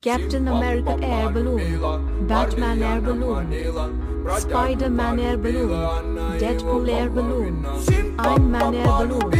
Captain America Air Balloon, Batman Air Balloon, Spider-Man Air Balloon, Deadpool Air Balloon, Iron Man Air Balloon.